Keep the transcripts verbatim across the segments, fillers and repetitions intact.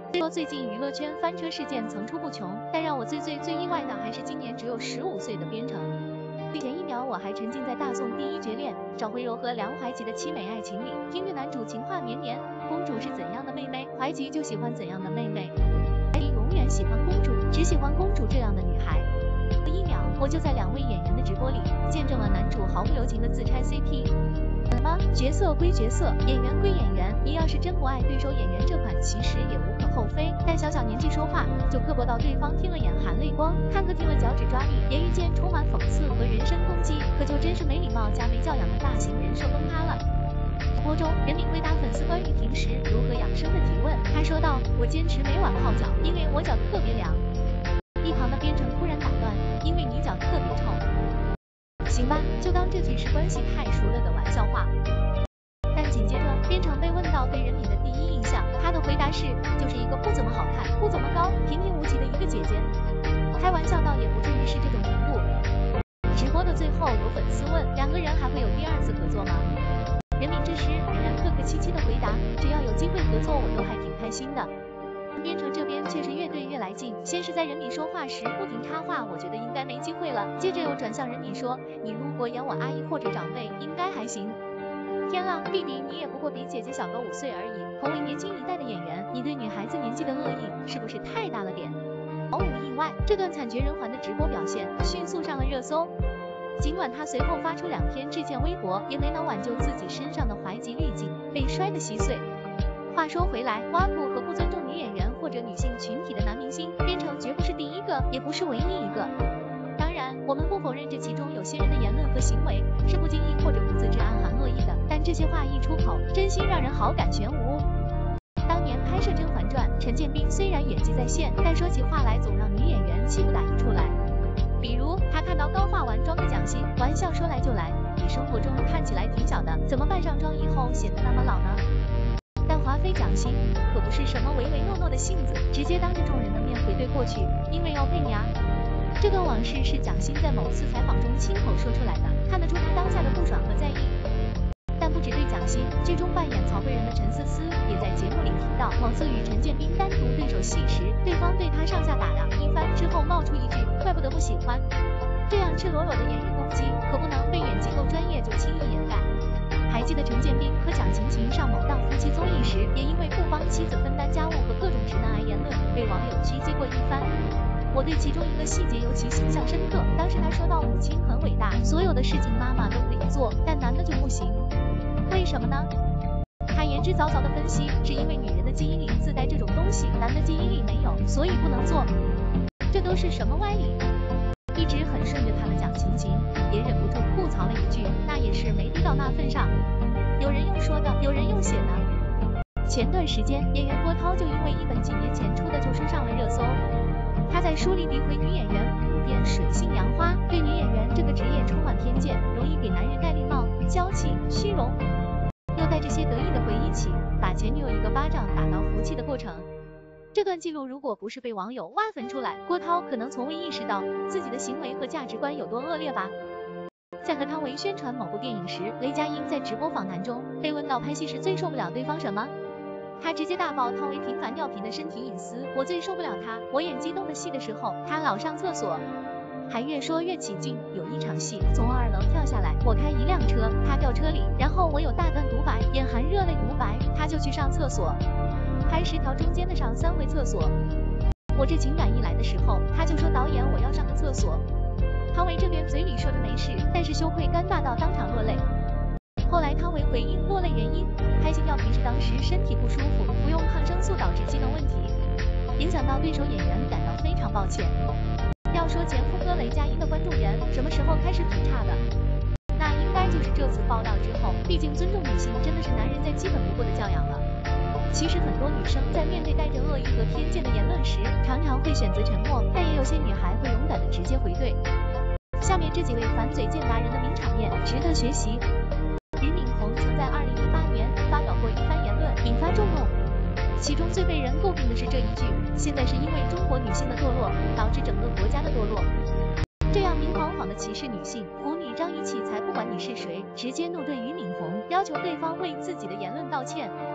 说最近娱乐圈翻车事件层出不穷，但让我最最最意外的还是今年只有十五岁的边城。前一秒我还沉浸在大宋第一绝恋赵慧柔和梁怀吉的凄美爱情里，听着男主情话绵绵，公主是怎样的妹妹，怀吉就喜欢怎样的妹妹，怀吉永远喜欢公主，只喜欢公主这样的女孩。一秒我就在两位演员的直播里见证了男主毫不留情的自拆 C P。怎么？角色归角色，演员归演员，你要是真不爱对手演员这款，其实也无可厚非。但小小年纪说话就刻薄到对方听了眼含泪光，看客听了脚趾抓地，言语间充满讽刺和人身攻击，可就真是没礼貌加没教养的大型人设崩塌了。直播中，任敏回答粉丝关于平时如何养生的提问，他说道：“我坚持每晚泡脚，因为我脚特别凉。”一旁的边城突然打断：“因为你脚特别臭。”行吧，就当这句是关系太熟了的玩笑话。但紧接着，边城被问到对任敏的第一印象，他的回答是，就是一个不怎么好看、不怎么高、平平无奇的一个姐姐。开玩笑倒也不至于是这种程度。直播的最后，有粉丝问，两个人还会有第二次合作吗？任敏这时仍然客客气气的回答，只要有机会合作，我都还挺开心的。边城这边却是越对越来劲，先是在任敏说话时不停插话，我觉得应该没机会了，接着又转向任敏说，你如果演我阿姨或者长辈，应该还行。天啦，弟弟你也不过比姐姐小个五岁而已，同为年轻一代的演员，你对女孩子年纪的恶意是不是太大了点？毫无意外，这段惨绝人寰的直播表现迅速上了热搜。尽管他随后发出两篇致歉微博，也没能挽救自己身上的怀吉滤镜，被摔得稀碎。话说回来，挖苦和不尊重女演员或者女性群体的男明星，边城绝不是第一个，也不是唯一一个。当然，我们不否认这其中有些人的言论和行为是不经意或者不自知暗含恶意的，但这些话一出口，真心让人好感全无。当年拍摄《甄嬛传》，陈建斌虽然演技在线，但说起话来总让女演员气不打一处来。比如他看到刚化完妆的蒋欣，玩笑说来就来，你生活中看起来挺小的，怎么扮上妆以后显得那么老呢？但华妃蒋欣可不是什么唯唯诺诺的性子，直接当着众人的面回怼过去，因为要配你啊。这段往事是蒋欣在某次采访中亲口说出来的，看得出他当下的不爽和在意。但不只对蒋欣，剧中扮演曹贵人的陈思思也在节目里提到，某次与陈建斌单独对手戏时，对方对他上下打量一番之后冒出一句，怪不得不喜欢。这样赤裸裸的言语攻击，可不能被演技够专业就轻易掩盖。还记得陈建斌和蒋勤勤上某档夫妻综艺时，也因为不帮妻子分担家务和各种直男癌言论，被网友狙击过一番。我对其中一个细节尤其印象深刻，当时他说到母亲很伟大，所有的事情妈妈都可以做，但男的就不行。为什么呢？他言之凿凿的分析，是因为女人的基因里自带这种东西，男的基因里没有，所以不能做。这都是什么歪理？一直很顺着他的蒋勤勤，也忍不住吐槽了一句，那也是没低到那份上。有人用说的，有人用写的。前段时间，演员郭涛就因为一本几年前出的旧书上了热搜。他在书里诋毁女演员普遍水性杨花，对女演员这个职业充满偏见，容易给男人戴绿帽，娇气、虚荣，又带着些得意的回忆起把前女友一个巴掌打到服气的过程。这段记录如果不是被网友挖坟出来，郭涛可能从未意识到自己的行为和价值观有多恶劣吧。在和汤唯宣传某部电影时，雷佳音在直播访谈中被问到拍戏时最受不了对方什么，他直接大爆汤唯频繁尿频的身体隐私，我最受不了他，我演激动的戏的时候，他老上厕所，还越说越起劲。有一场戏从二楼跳下来，我开一辆车，他掉车里，然后我有大段独白，眼含热泪独白，他就去上厕所，拍十条中间的上三回厕所。我这情感一来的时候，他就说导演我要上个厕所。汤唯这边嘴里说着没事，但是羞愧尴尬到当场落泪。后来汤唯回应落泪原因，拍戏尿频是当时身体不舒服，服用抗生素导致机能问题，影响到对手演员，感到非常抱歉。要说前夫哥雷佳音的关注源什么时候开始挺差的，那应该就是这次爆料之后，毕竟尊重女性真的是男人再基本不过的教养了。其实很多女生在面对带着恶意和偏见的言论时，常常会选择沉默，但也有些女孩会勇敢的直接回怼。下面这几位反嘴贱达人的名场面值得学习。俞敏洪曾在二零一八年发表过一番言论，引发众怒。其中最被人诟病的是这一句，现在是因为中国女性的堕落，导致整个国家的堕落。这样明晃晃的歧视女性，腐女张雨绮才不管你是谁，直接怒怼俞敏洪，要求对方为自己的言论道歉。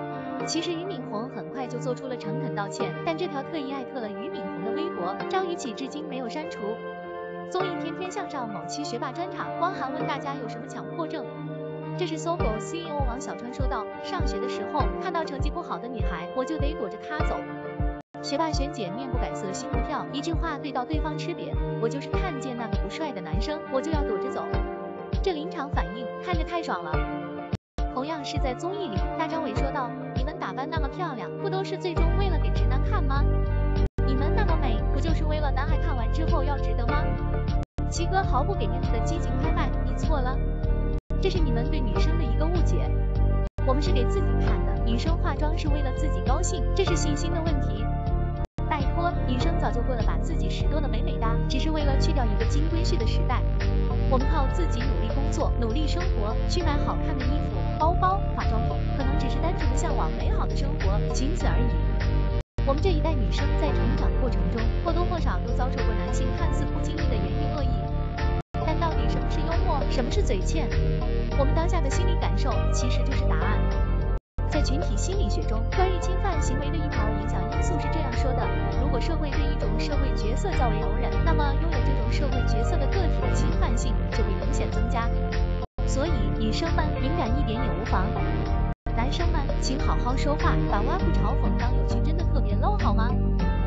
其实俞敏洪很快就做出了诚恳道歉，但这条特意艾特了俞敏洪的微博，张雨绮至今没有删除。综艺《天天向上》某期学霸专场，汪涵问大家有什么强迫症。这是搜狗 C E O 王小川说道，上学的时候看到成绩不好的女孩，我就得躲着她走。学霸璇姐面不改色心不跳，一句话对到对方吃瘪，我就是看见那个不帅的男生，我就要躲着走。这临场反应看着太爽了。同样是在综艺里，大张伟说道，你们打扮那么漂亮，不都是最终为了给直男看吗？你们那么美，不就是为了男孩看完之后要值得吗？齐哥毫不给面子的激情拍卖，你错了，这是你们对女生的一个误解。我们是给自己看的，女生化妆是为了自己高兴，这是信心的问题。拜托，女生早就过了把自己拾掇的美美哒，只是为了去掉一个金龟婿的时代。我们靠自己努力工作，努力生活，去买好看的衣服、包包、化妆品，可能只是单纯的向往美好的生活，仅此而已。我们这一代女生在成长过程中，或多或少都遭受过男性看似不经意的言语恶意。但到底什么是幽默，什么是嘴欠？我们当下的心理感受其实就是答案。在群体心理学中，关于侵犯行为的一条影响因素是这样说的：如果社会对一种社会角色较为容忍，那么拥有这种社会角色的个体的侵犯性就会明显增加。所以女生们敏感一点也无妨。男生们请好好说话，把挖苦嘲讽当有趣真的特别 low 好吗？